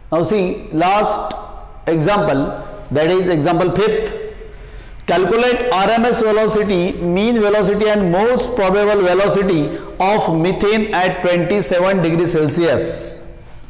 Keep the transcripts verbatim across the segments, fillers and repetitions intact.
Now see last example, that is example fifth. Calculate R M S velocity, mean velocity and most probable velocity of methane at twenty-seven degrees Celsius.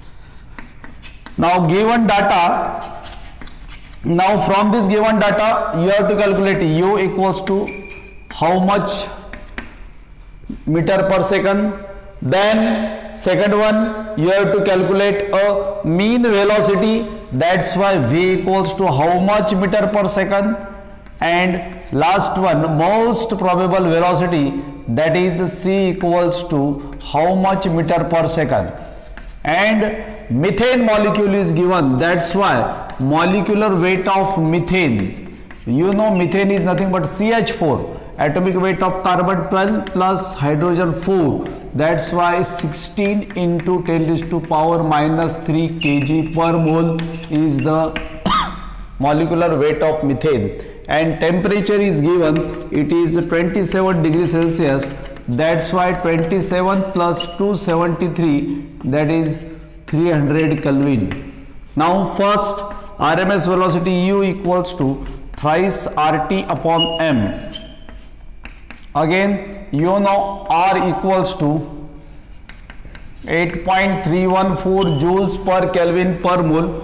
Now given data, now from this given data you have to calculate U equals to how much meter per second. Then second one you have to calculate a mean velocity, that's why V equals to how much meter per second. And last one, most probable velocity, that is C equals to how much meter per second. And methane molecule is given, that's why molecular weight of methane, you know methane is nothing but C H four, atomic weight of carbon twelve plus hydrogen four, that's why sixteen into ten raised to power minus three kg per mole is the molecular weight of methane. And temperature is given, it is twenty-seven degrees Celsius, that's why twenty-seven plus two seventy-three, that is three hundred Kelvin. Now first R M S velocity U equals to thrice R T upon M. Again you know R equals to eight point three one four joules per Kelvin per mole.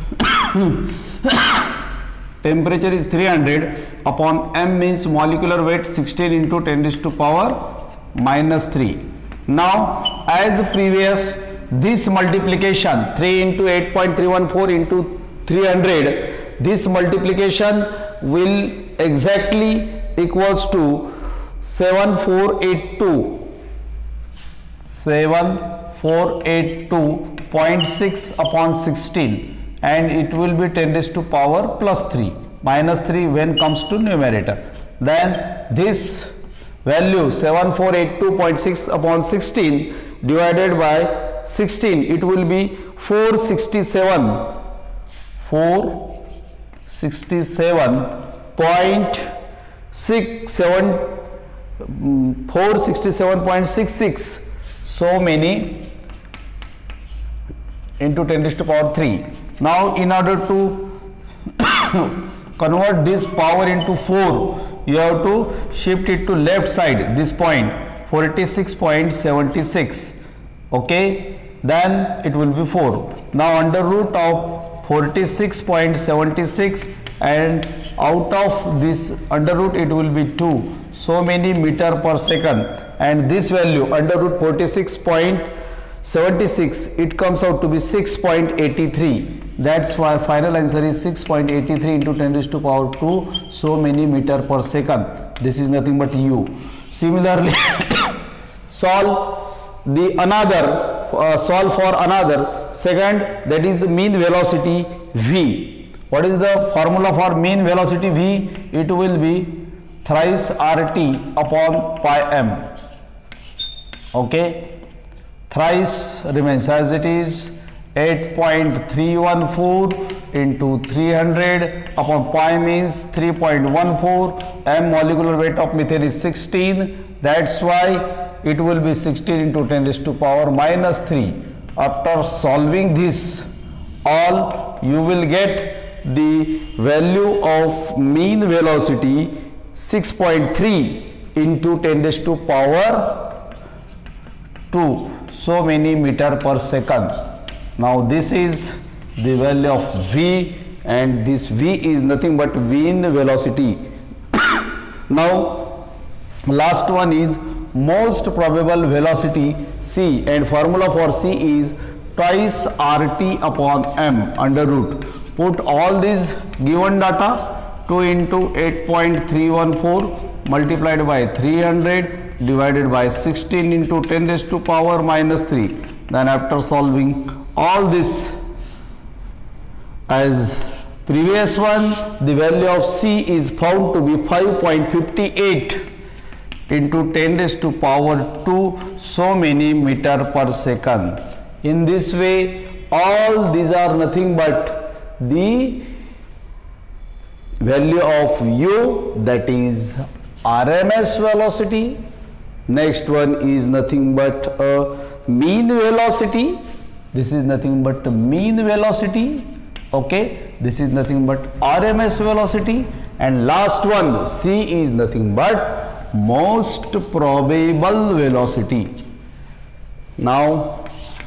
Temperature is three hundred upon M means molecular weight sixteen into ten raised to power minus three. Now as previous, this multiplication three into eight point three one four into three hundred, this multiplication will exactly equals to seven four eight two point six upon sixteen, and it will be ten raised to power plus three, minus three when comes to numerator. Then this value seven four eight two point six upon sixteen divided by sixteen, it will be four sixty-seven point six seven four sixty-seven point six six, so many into ten raised to power three. Now in order to convert this power into four, you have to shift it to left side, this point forty-six point seven six, okay, then it will be four. Now under root of forty-six point seven six, and out of this under root it will be two, so many meter per second, and this value under root forty-six point seven six, it comes out to be six point eight three. That's why final answer is six point eight three into ten raised to power two, so many meter per second. This is nothing but U. Similarly, solve the another uh, solve for another second, that is mean velocity V. What is the formula for mean velocity V? It will be thrice R T upon pi M. Okay, thrice remains as it is, eight point three one four into three hundred upon pi means three point one four. M molecular weight of methane is sixteen, that's why it will be sixteen into ten raised to power minus three. After solving this all, you will get the value of mean velocity six point three into ten raised to power two, so many meter per second. Now this is the value of V, and this V is nothing but mean velocity. Now last one is most probable velocity C, and formula for C is twice R T upon M under root. Put all these given data, two into eight point three one four multiplied by three hundred divided by sixteen into ten raised to power minus three. Then after solving all this as previous one, the value of C is found to be five point five eight into ten raised to power two, so many meter per second. In this way, all these are nothing but the value of U, that is R M S velocity. Next one is nothing but a mean velocity, this is nothing but mean velocity. Okay, this is nothing but R M S velocity, and last one C is nothing but most probable velocity. Now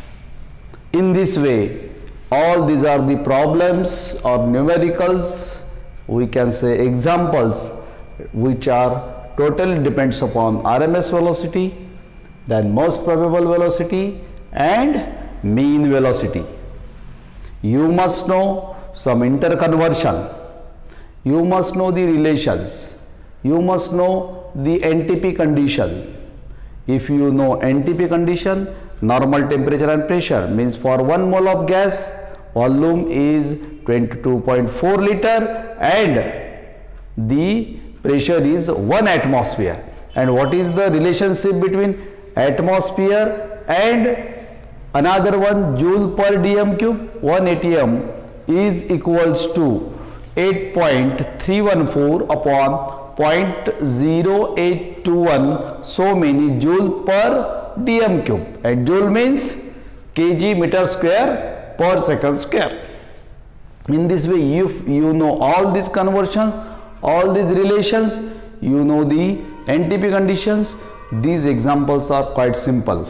in this way, all these are the problems or numericals, we can say examples, which are totally depends upon R M S velocity, then most probable velocity and mean velocity. You must know some interconversion, you must know the relations, you must know the N T P conditions. If you know N T P condition, normal temperature and pressure, means for one mole of gas volume is twenty-two point four liter and the pressure is one atmosphere. And what is the relationship between atmosphere and another one, joule per dm cube? one atm is equals to eight point three one four upon zero point zero eight two one, so many joule per dm cube, and joule means kg meter square per second square. In this way, if you know all these conversions, all these relations, you know the N T P conditions, these examples are quite simple.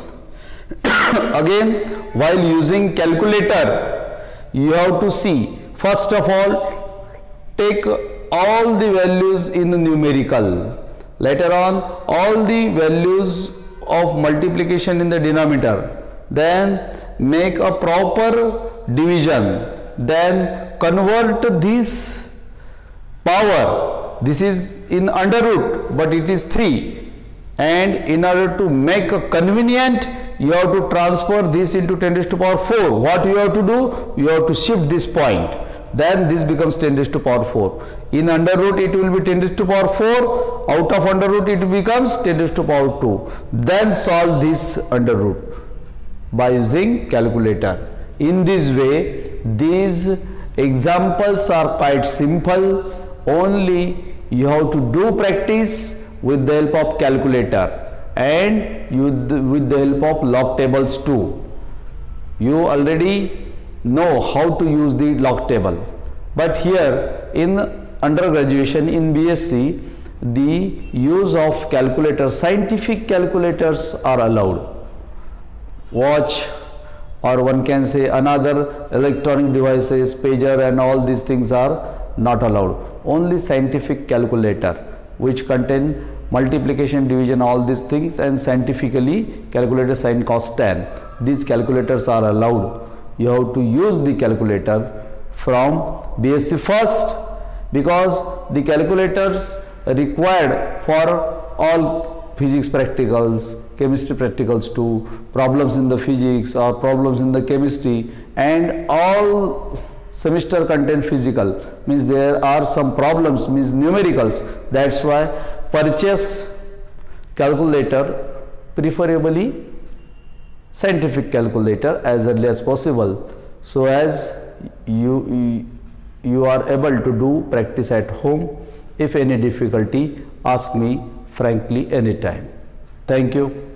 Again, while using calculator, you have to see, first of all, take all the values in the numerical, later on all the values of multiplication in the denominator, then make a proper division, then convert this power, this is in under root but it is three, and in order to make a convenient, you have to transfer this into ten raised to power four. What you have to do? You have to shift this point, then this becomes ten raised to power four. In under root it will be ten raised to power four, out of under root it becomes ten raised to power two. Then solve this under root by using calculator. In this way, these examples are quite simple, only you have to do practice with the help of calculator and you with the help of log tables too. You already know how to use the log table, but here in undergraduation in B S c, the use of calculator, scientific calculators are allowed. Watch, or one can say another electronic devices, pager and all these things are not allowed. Only scientific calculator which contain multiplication, division, all these things, and scientifically calculated sin, cos, tan. These calculators are allowed. You have to use the calculator from B S c first, because the calculators required for all physics practicals, chemistry practicals too, problems in the physics or problems in the chemistry, and all semester content physical, means there are some problems, means numericals. That's why purchase calculator, preferably scientific calculator, as early as possible, so as you you are able to do practice at home. If any difficulty, ask me frankly anytime. Thank you.